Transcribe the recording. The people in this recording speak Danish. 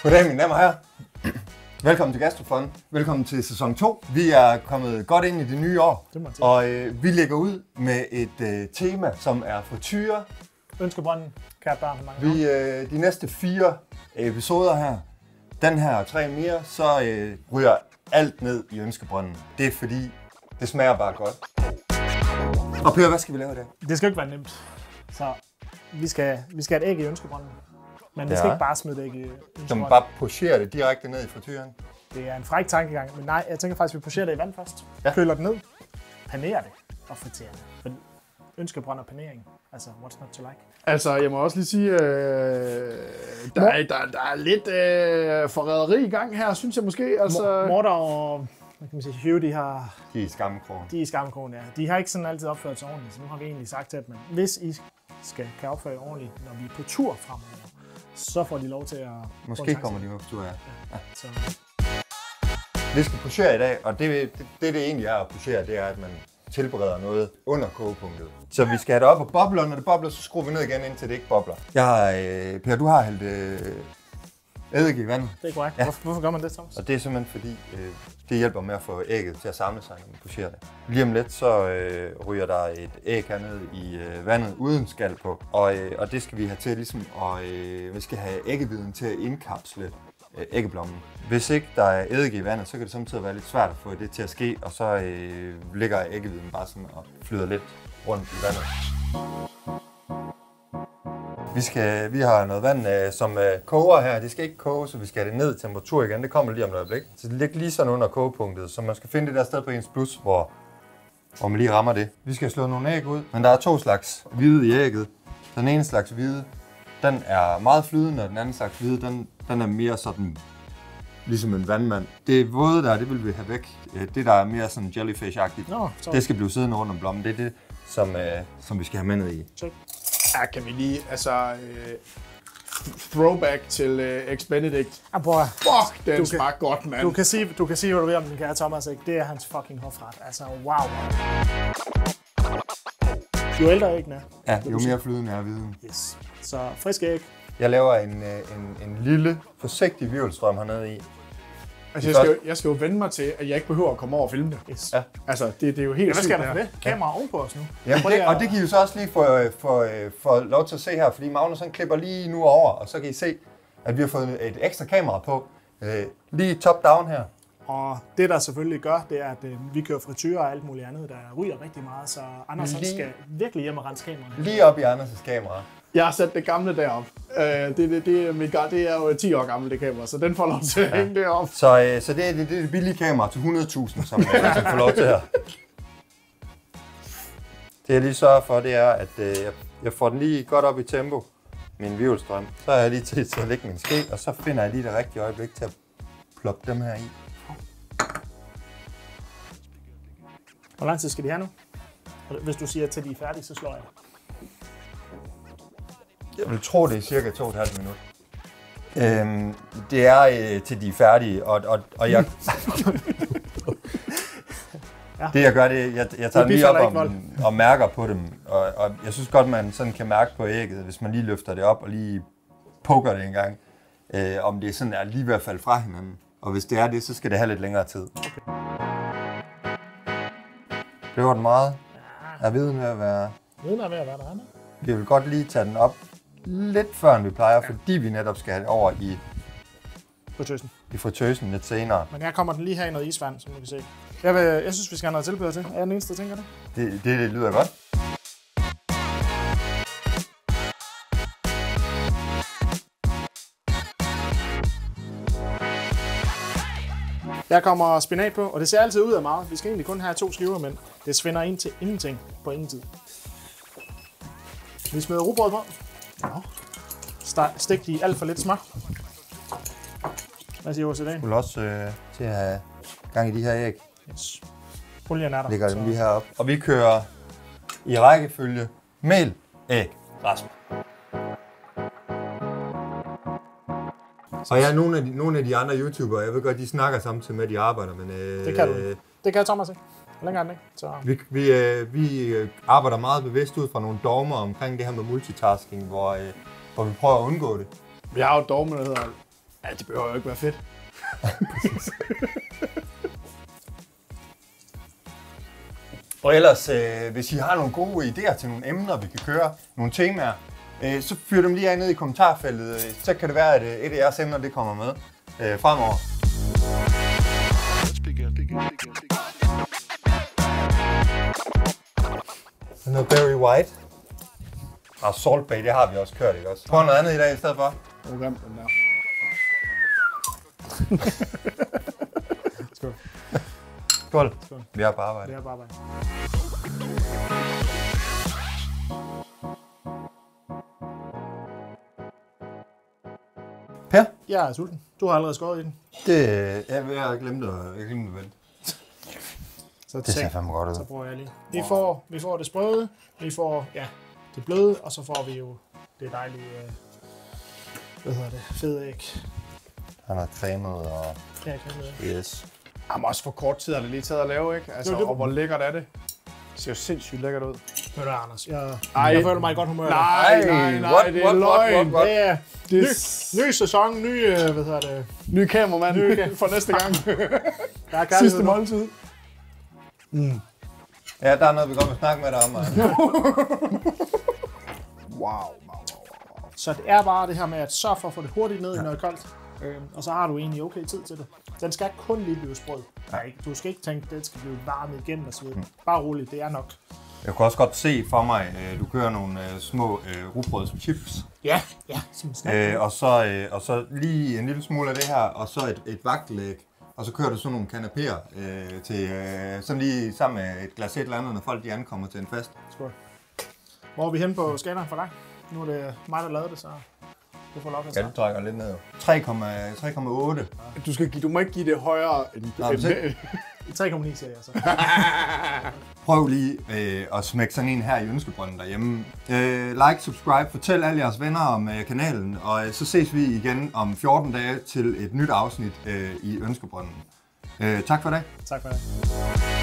Goddag mine damer og herrer. Velkommen til Gastrofon. Velkommen til sæson 2. Vi er kommet godt ind i det nye år, og vi lægger ud med et tema, som er friture. Ønskebrønden, kært barn. De næste 4 episoder her, den her og 3 mere, så ryger alt ned i ønskebrønden. Det er fordi, det smager bare godt. Og Per, hvad skal vi lave i dag? Det skal ikke være nemt. Så vi skal have et æg i ønskebrønden. Men det skal ikke bare smide det æg i ønskebrønden. Så man bare pocherer det direkte ned i frituren? Det er en fræk tankegang, men nej, jeg tænker faktisk, at vi pocherer det i vand først. Ja. Køler det ned, panerer det og friterer det. For ønskebrønd og panering, altså what's not to like? Altså, jeg må også lige sige, der er lidt forræderi i gang her, synes jeg måske. Altså... Morter og hvad kan man sige, Hugh, de er i skammekrogen. De er i skammekrogen, ja. De har ikke sådan altid opført sig ordentligt, så nu har vi egentlig sagt til dem, at hvis I kan opføre jer ordentligt, når vi er på tur fremover, så får de lov til at... Måske kommer de med på tur, ja. Så. Vi skal pochere i dag, og det egentlig er at pochere, det er, at man tilbereder noget under kogepunktet. Så vi skal have det op og bobler, når det bobler, så skruer vi ned igen, indtil det ikke bobler. Per, du har hældt eddike i vandet. Det er korrekt. Ja. Hvorfor gør man det, Thomas? Og det er simpelthen fordi, det hjælper med at få ægget til at samle sig, når man pocherer det. Lige om lidt, så ryger der et æg hernede i vandet uden skal på. Og det skal vi have til ligesom, og vi skal have æggehviden til at indkapsle æggeblommen. Hvis ikke der er eddike i vandet, så kan det samtidig være lidt svært at få det til at ske, og så ligger æggehviden bare sådan og flyder lidt rundt i vandet. Vi har noget vand, som koger her. Det skal ikke koge, så vi skal have det ned i temperatur igen. Det kommer lige om et øjeblik. Så det ligger lige sådan under kogepunktet, så man skal finde det der sted på ens blus, hvor man lige rammer det. Vi skal slå nogle æg ud, men der er 2 slags hvide i ægget. Den ene slags hvide, den er meget flydende, og den anden slags hvide, den er mere sådan ligesom en vandmand. Det våde der, det vil vi have væk. Det der er mere sådan jellyfish-agtigt, det skal blive siddende rundt om blommen. Det er det, som vi skal have med ned i. Ja, kan vi lige, throwback til Ex-Benedict. Fuck, den smagte godt, mand. Du kan sige, hvad du ved om den kære Thomas, ikke? Det er hans fucking hofret. Altså, wow. Jo ældre æggene er. Ja, jo mere flydende er viden. Yes. Så friske æg. Jeg laver en lille, forsigtig hvirvelstrøm hernede i. Altså, jeg skal jo vende mig til, at jeg ikke behøver at komme over og filme det. Yes. Ja. Altså, det er jo helt sygt. Hvad skal der for det? Kamera ovenpå os nu. Ja, og det kan I jo så også lige få lov til at se her, fordi Magnus han klipper lige nu over, og så kan I se, at vi har fået et ekstra kamera på, lige top-down her. Og det der selvfølgelig gør, det er, at vi kører frityre og alt muligt andet, der ryger rigtig meget, så Anders skal virkelig hjem og rense kameraet. Lige op i Anders' kamera. Jeg har sat det gamle derop. Det er jo 10 år gammelt, det kamera, så den får lov til at hænge derop. Så det er det billige kamera til 100.000, som jeg får lov til her. Det jeg lige sørger for, det er, at jeg får den lige godt op i tempo, min hvirvelstrøm. Så er jeg lige tid til at lægge min ske, og så finder jeg lige det rigtige øjeblik til at ploppe dem her i. Hvor lang tid skal de have nu? Hvis du siger, til de er færdige, så slår jeg. Jeg vil tro, det er cirka 2,5 minutter. Det er til de er færdige, og jeg... Ja. Det jeg gør, det jeg tager dem lige op og mærker på dem. Og jeg synes godt, man sådan kan mærke på ægget, hvis man lige løfter det op og lige poker det en gang. Om det sådan er lige ved at falde fra hinanden. Og hvis det er det, så skal det have lidt længere tid. Okay. Det var den meget. Er viden ved at være... Viden er ved at være der, Anna. Vi vil godt lige tage den op lidt før end vi plejer, fordi vi netop skal have det over i fritøsen lidt senere. Men her kommer den lige her i noget isvand, som du kan se. Jeg synes, vi skal have noget tilbehør til. Er jeg den eneste, der tænker det? Det lyder godt. Der kommer spinat på, og det ser altid ud af meget. Vi skal egentlig kun have 2 skiver, men det svinder ind til ingenting på ingen tid. Vi smider rugbrød på. Stik de i alt for lidt smør. Hvad siger OCD? Du vil også til at have gang i de her æg. Yes. Olien er der. Lægger dem lige heroppe. Og vi kører i rækkefølge mel, æg, rasp. Og nogle af de andre YouTubere, jeg ved godt, de snakker samtidig med, at de arbejder, men... det kan du. Det kan Thomas ikke. Længere end det. Så. Vi arbejder meget bevidst ud fra nogle dogmer omkring det her med multitasking, hvor vi prøver at undgå det. Vi har jo et dogme, der hedder Ja, det behøver jo ikke være fedt. Og ellers, hvis I har nogle gode idéer til nogle emner, vi kan køre, nogle temaer, så fyr dem lige af ned i kommentarfeltet. Så kan det være, at et af jeres emner det kommer med fremover. Noget Barry White. Og Salt Bay, det har vi også kørt, ikke også? Prøv noget andet i dag i stedet for. Den der. Skål. Skål. Skål. Vi er på arbejde. Det er bare arbejde. Per? Jeg er sulten. Du har allerede skåret i den. Jeg har glemt at vente. Så Det ser fandme godt ud. Så bruger jeg lige. Vi får det sprøde, vi får det bløde, og så får vi jo det dejlige, fede æg. Han har cremet og... Ja, cremet æg. Yes. Jamen også for kort tid har det lige taget at lave, ikke? Altså, Det. og hvor lækkert er det? Det ser jo sindssygt lækkert ud. Hør du, Anders, jeg føler mig i godt humør. Nej, det er løgn. Det er Det ny sæson, ny kameramand for næste gang. Der er Sidste måltid. Ja, der er noget, vi godt vil snakke med dig om. Wow. Så det er bare det her med at sørge for at få det hurtigt ned i noget koldt. Og så har du egentlig okay tid til det. Den skal kun lige blive sprød. Du skal ikke tænke, at det skal blive varmet igen og så videre. Bare roligt, det er nok. Jeg kunne også godt se for mig, du kører nogle små rugbrødschips. Ja, som snack. Og så lige en lille smule af det her, og så et vagtelæg. Og så kører du sådan nogle kanapéer til sådan lige sammen med et glas et eller andet, når folk de ankommer til en fest. Skål. Hvor er vi henne på skalaen for dig? Nu er det mig, der lavede det, så du får lov at Ja, starte. du trækker lidt ned. 3,8. Du må ikke give det højere end... 3,9 siger jeg så. Prøv lige at smække sådan en her i Ønskebrønden derhjemme. Like, subscribe, fortæl alle jeres venner om kanalen, og så ses vi igen om 14 dage til et nyt afsnit i Ønskebrønden. Tak for det. Tak for det.